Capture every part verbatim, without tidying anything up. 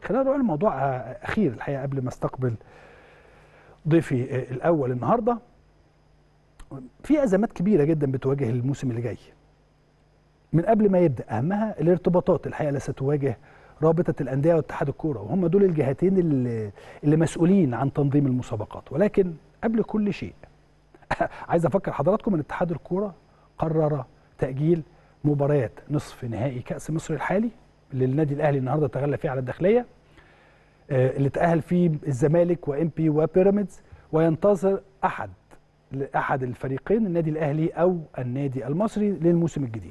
خلينا نروح لموضوع اخير الحقيقه قبل ما استقبل ضيفي الاول النهارده. في ازمات كبيره جدا بتواجه الموسم اللي جاي من قبل ما يبدا، اهمها الارتباطات الحقيقه اللي ستواجه رابطه الانديه واتحاد الكوره، وهم دول الجهتين اللي, اللي مسؤولين عن تنظيم المسابقات. ولكن قبل كل شيء عايز افكر حضراتكم ان اتحاد الكوره قرر تاجيل مباريات نصف نهائي كاس مصر الحالي اللي النادي الاهلي النهارده تغلب فيه على الداخليه، اللي تاهل فيه الزمالك وامبي وبيراميدز، وينتظر احد احد الفريقين النادي الاهلي او النادي المصري للموسم الجديد.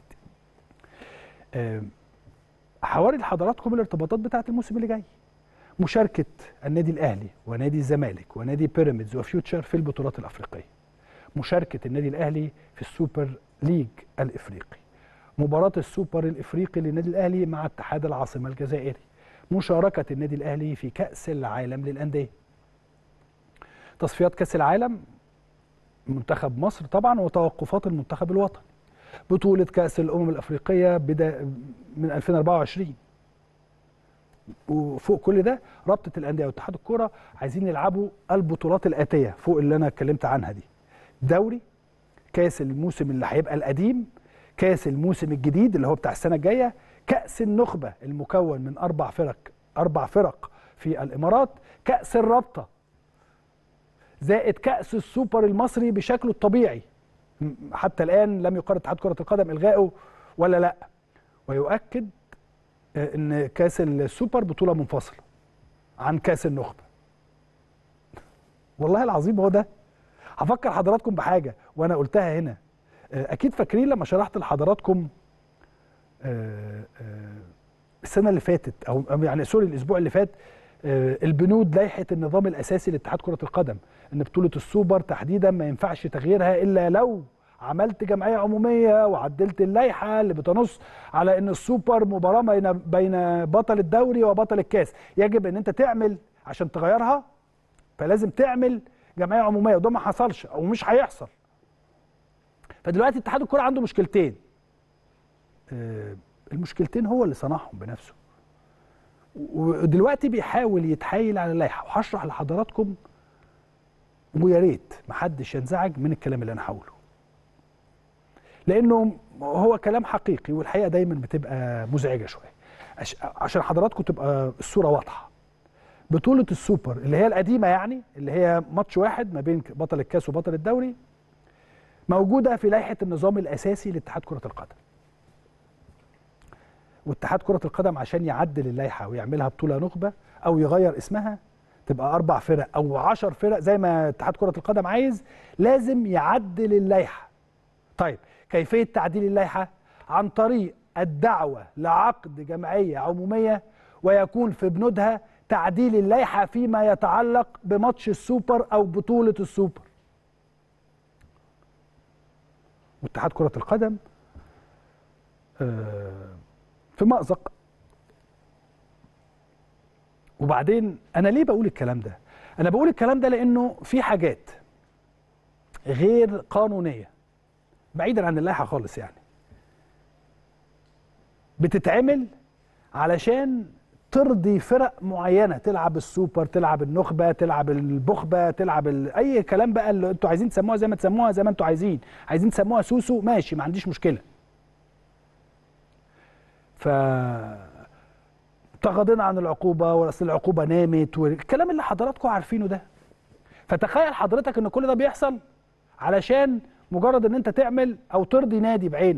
حواري لحضراتكم الارتباطات بتاعه الموسم اللي جاي: مشاركه النادي الاهلي ونادي الزمالك ونادي بيراميدز وفيوتشر في البطولات الافريقيه، مشاركه النادي الاهلي في السوبر ليج الافريقي، مباراه السوبر الافريقي للنادي الاهلي مع اتحاد العاصمه الجزائري، مشاركه النادي الاهلي في كاس العالم للانديه، تصفيات كاس العالم، منتخب مصر طبعا وتوقفات المنتخب الوطني، بطوله كاس الامم الافريقيه بدا من ألفين وأربعة وعشرين. وفوق كل ده رابطه الانديه واتحاد الكوره عايزين يلعبوا البطولات الاتيه فوق اللي انا اتكلمت عنها دي: دوري، كاس الموسم اللي هيبقى القديم، كاس الموسم الجديد اللي هو بتاع السنه الجايه، كاس النخبه المكون من اربع فرق اربع فرق في الامارات، كاس الرابطه، زائد كاس السوبر المصري بشكله الطبيعي. حتى الان لم يقرر اتحاد كره القدم الغائه ولا لا، ويؤكد ان كاس السوبر بطوله منفصله عن كاس النخبه. والله العظيم هو ده. هفكر حضراتكم بحاجه وانا قلتها هنا، اكيد فاكرين لما شرحت لحضراتكم السنه اللي فاتت او يعني سوري الاسبوع اللي فات البنود لائحه النظام الاساسي لاتحاد كره القدم، ان بطوله السوبر تحديدا ما ينفعش تغييرها الا لو عملت جمعيه عموميه وعدلت اللائحه اللي بتنص على ان السوبر مباراه بين بين بطل الدوري وبطل الكاس، يجب ان انت تعمل عشان تغيرها، فلازم تعمل جمعيه عموميه، وده ما حصلش او مش هيحصل. فدلوقتي اتحاد الكوره عنده مشكلتين، المشكلتين هو اللي صنعهم بنفسه، ودلوقتي بيحاول يتحايل على اللائحه. وهشرح لحضراتكم ويا ريت محدش ينزعج من الكلام اللي انا هقوله، لانه هو كلام حقيقي والحقيقه دايما بتبقى مزعجه شويه. عشان حضراتكم تبقى الصوره واضحه: بطوله السوبر اللي هي القديمه، يعني اللي هي ماتش واحد ما بين بطل الكاس وبطل الدوري، موجوده في لائحه النظام الاساسي لاتحاد كره القدم. واتحاد كره القدم عشان يعدل اللائحه ويعملها بطوله نخبه او يغير اسمها تبقى اربع فرق او عشر فرق زي ما اتحاد كره القدم عايز، لازم يعدل اللائحه. طيب كيفيه تعديل اللائحه؟ عن طريق الدعوه لعقد جمعيه عموميه، ويكون في بنودها تعديل اللائحه فيما يتعلق بماتش السوبر او بطوله السوبر. واتحاد كره القدم آه في مأزق. وبعدين انا ليه بقول الكلام ده؟ انا بقول الكلام ده لانه في حاجات غير قانونيه بعيدا عن اللائحه خالص، يعني بتتعمل علشان ترضي فرق معينه، تلعب السوبر، تلعب النخبه، تلعب البخبه، تلعب اي كلام بقى اللي انتوا عايزين تسموها زي ما تسموها زي ما انتوا عايزين، عايزين تسموها سوسو ماشي، ما عنديش مشكله. ف تغاضينا عن العقوبه واصل العقوبه نامت والكلام اللي حضراتكم عارفينه ده. فتخيل حضرتك ان كل ده بيحصل علشان مجرد ان انت تعمل او ترضي نادي بعينه.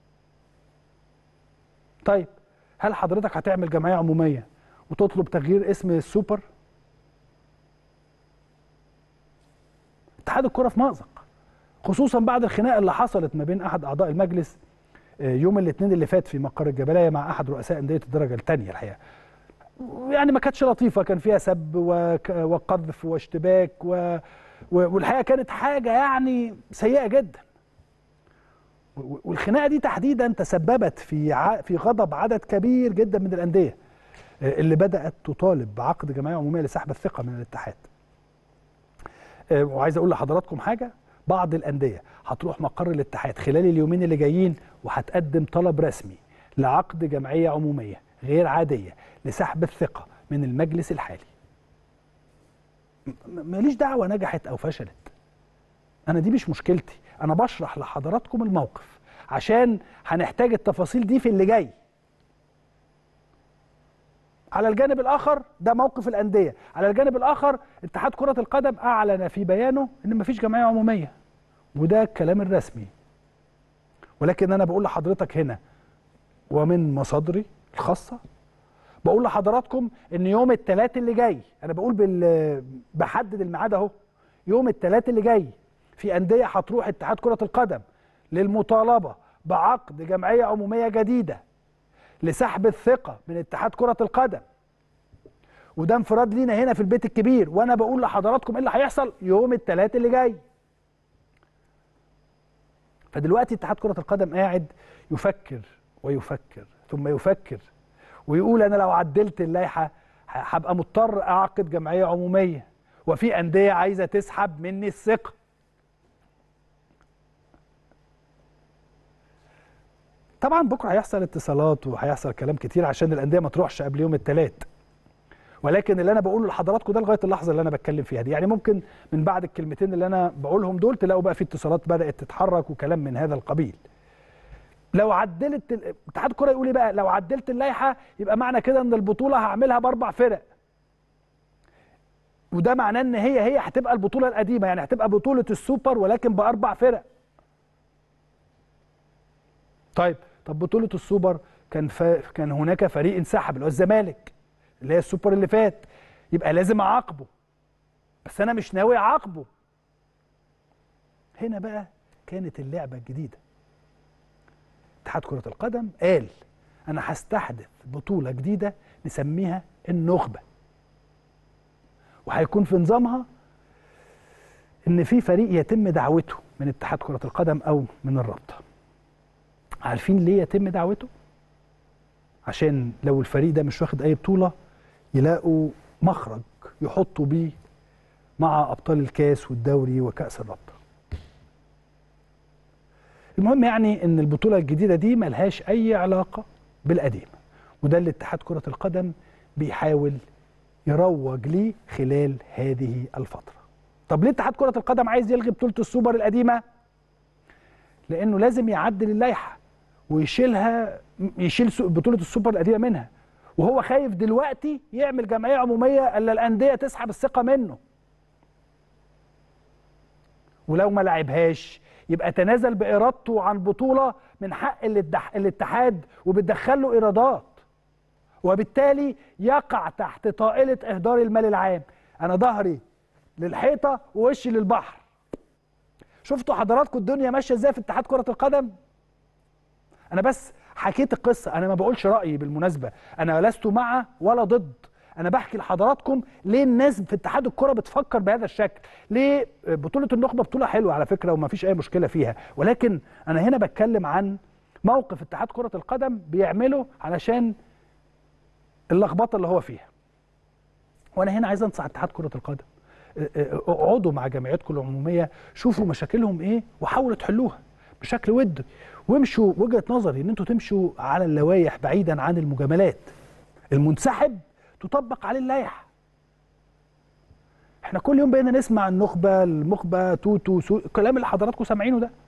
طيب هل حضرتك هتعمل جمعيه عموميه وتطلب تغيير اسم السوبر؟ اتحاد الكره في مأزق، خصوصا بعد الخناقه اللي حصلت ما بين احد اعضاء المجلس يوم الاثنين اللي فات في مقر الجبليه مع احد رؤساء انديه الدرجه الثانيه. الحقيقه يعني ما كانتش لطيفه، كان فيها سب وقذف واشتباك و... والحقيقه كانت حاجه يعني سيئه جدا. والخناقه دي تحديدا تسببت في ع... في غضب عدد كبير جدا من الانديه اللي بدات تطالب بعقد جمعيه عموميه لسحب الثقه من الاتحاد. وعايز اقول لحضراتكم حاجه: بعض الانديه هتروح مقر الاتحاد خلال اليومين اللي جايين وهتقدم طلب رسمي لعقد جمعيه عموميه غير عاديه لسحب الثقه من المجلس الحالي. ماليش دعوه نجحت او فشلت، انا دي مش مشكلتي، انا بشرح لحضراتكم الموقف عشان هنحتاج التفاصيل دي في اللي جاي. على الجانب الاخر ده موقف الانديه، على الجانب الاخر اتحاد كره القدم اعلن في بيانه ان مفيش جمعيه عموميه، وده الكلام الرسمي. ولكن انا بقول لحضرتك هنا ومن مصادري الخاصه، بقول لحضراتكم ان يوم الثلاث اللي جاي، انا بقول بال... بحدد الميعاد اهو، يوم الثلاث اللي جاي في انديه هتروح اتحاد كره القدم للمطالبه بعقد جمعيه عموميه جديده لسحب الثقه من اتحاد كره القدم، وده انفراد لينا هنا في البيت الكبير. وانا بقول لحضراتكم ايه اللي هيحصل يوم الثلاث اللي جاي. فدلوقتي اتحاد كره القدم قاعد يفكر ويفكر ثم يفكر ويقول انا لو عدلت اللائحه هبقى مضطر اعقد جمعيه عموميه، وفي انديه عايزه تسحب مني الثقه. طبعا بكره هيحصل اتصالات وهيحصل كلام كتير عشان الانديه ما تروحش قبل يوم الثلاث، ولكن اللي انا بقوله لحضراتكم ده لغايه اللحظه اللي انا بتكلم فيها دي، يعني ممكن من بعد الكلمتين اللي انا بقولهم دول تلاقوا بقى في اتصالات بدات تتحرك وكلام من هذا القبيل. لو عدلت اتحاد الكره يقول ايه بقى؟ لو عدلت اللائحه يبقى معنى كده ان البطوله هعملها باربع فرق، وده معناه ان هي هي هتبقى البطوله القديمه، يعني هتبقى بطوله السوبر ولكن باربع فرق. طيب طب بطوله السوبر كان ف... كان هناك فريق انسحب اللي هو الزمالك اللي هي السوبر اللي فات، يبقى لازم اعاقبه، بس انا مش ناوي اعاقبه. هنا بقى كانت اللعبه الجديده. اتحاد كره القدم قال انا هستحدث بطوله جديده نسميها النخبه، وهيكون في نظامها ان في فريق يتم دعوته من اتحاد كره القدم او من الرابطه. عارفين ليه يتم دعوته؟ عشان لو الفريق ده مش واخد اي بطوله يلاقوا مخرج يحطوا بيه مع ابطال الكاس والدوري وكاس الرابطه. المهم يعني ان البطوله الجديده دي ملهاش اي علاقه بالقديمه، وده اللي اتحاد كره القدم بيحاول يروج ليه خلال هذه الفتره. طب ليه اتحاد كره القدم عايز يلغي بطوله السوبر القديمه؟ لانه لازم يعدل اللائحه ويشيلها، يشيل بطوله السوبر القديمه منها، وهو خايف دلوقتي يعمل جمعيه عموميه الا الانديه تسحب الثقه منه، ولو ما لعبهاش يبقى تنازل بارادته عن بطوله من حق الاتحاد وبتدخل له ايرادات، وبالتالي يقع تحت طائله اهدار المال العام. انا ظهري للحيطه ووشي للبحر. شفتوا حضراتكم الدنيا ماشيه ازاي في اتحاد كره القدم؟ انا بس حكيت القصه، انا ما بقولش رايي بالمناسبه، انا لست مع ولا ضد، انا بحكي لحضراتكم ليه الناس في اتحاد الكره بتفكر بهذا الشكل. ليه بطوله النخبه بطوله حلوه على فكره وما فيش اي مشكله فيها، ولكن انا هنا بتكلم عن موقف اتحاد كره القدم بيعمله علشان اللخبطه اللي هو فيها. وانا هنا عايز انصح اتحاد كره القدم، اقعدوا مع جمعيتكم العموميه، شوفوا مشاكلهم ايه وحاولوا تحلوها بشكل ودي، وامشوا. وجهه نظري ان انتوا تمشوا على اللوائح بعيدا عن المجاملات. المنسحب تطبق عليه اللائحه. احنا كل يوم بقينا نسمع النخبه المخبه توتو سو، الكلام اللي حضراتكم سامعينه ده،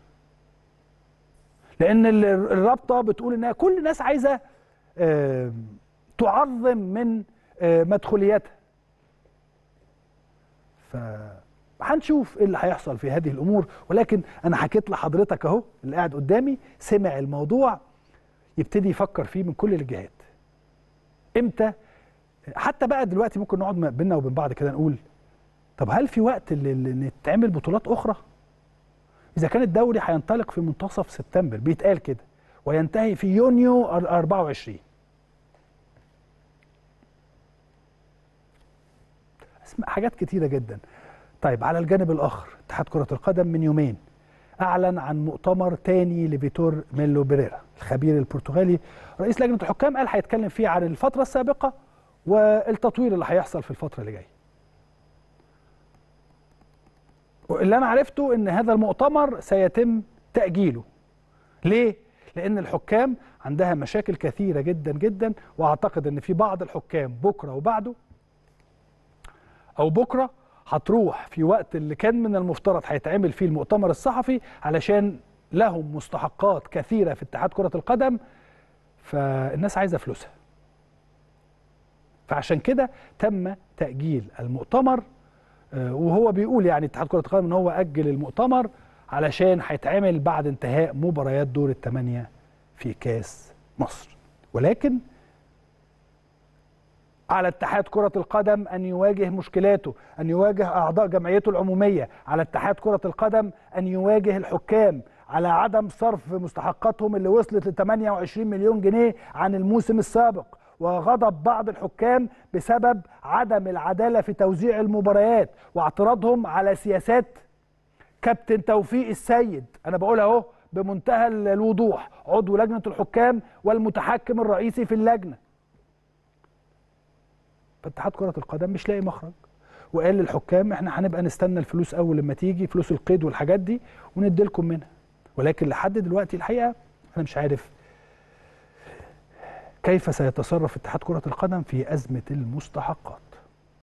لان الرابطه بتقول انها كل الناس عايزه اه تعظم من اه مدخولياتها. فهنشوف ايه اللي هيحصل في هذه الامور، ولكن انا حكيت لحضرتك اهو، اللي قاعد قدامي سمع الموضوع يبتدي يفكر فيه من كل الجهات. امتى حتى بقى دلوقتي ممكن نقعد بينا وبين بعض كده نقول طب هل في وقت اللي تعمل بطولات اخرى؟ اذا كان الدوري هينطلق في منتصف سبتمبر بيتقال كده وينتهي في يونيو أربعة وعشرين، اسمع حاجات كتيره جدا. طيب على الجانب الاخر اتحاد كره القدم من يومين اعلن عن مؤتمر تاني لفيتور ميلو بيريرا الخبير البرتغالي رئيس لجنه الحكام، قال هيتكلم فيه عن الفتره السابقه والتطوير اللي هيحصل في الفتره اللي جايه. واللي انا عرفته ان هذا المؤتمر سيتم تاجيله. ليه؟ لان الحكام عندها مشاكل كثيره جدا جدا، واعتقد ان في بعض الحكام بكره وبعده او بكره هتروح في وقت اللي كان من المفترض هيتعمل فيه المؤتمر الصحفي، علشان لهم مستحقات كثيره في اتحاد كره القدم، فالناس عايزه فلوسها. فعشان كده تم تاجيل المؤتمر، وهو بيقول يعني اتحاد كره القدم ان هو اجل المؤتمر علشان هيتعمل بعد انتهاء مباريات دور الثمانيه في كاس مصر. ولكن على اتحاد كرة القدم أن يواجه مشكلاته، أن يواجه أعضاء جمعيته العمومية، على اتحاد كرة القدم أن يواجه الحكام على عدم صرف مستحقاتهم اللي وصلت ل ثمانية وعشرين مليون جنيه عن الموسم السابق، وغضب بعض الحكام بسبب عدم العدالة في توزيع المباريات واعتراضهم على سياسات كابتن توفيق السيد. أنا بقولها أهو بمنتهى الوضوح، عضو لجنة الحكام والمتحكم الرئيسي في اللجنة. فاتحاد كرة القدم مش لاقي مخرج، وقال للحكام احنا هنبقى نستنى الفلوس اول لما تيجي، فلوس القيد والحاجات دي، وندي لكم منها. ولكن لحد دلوقتي الحقيقه انا مش عارف كيف سيتصرف اتحاد كرة القدم في ازمه المستحقات.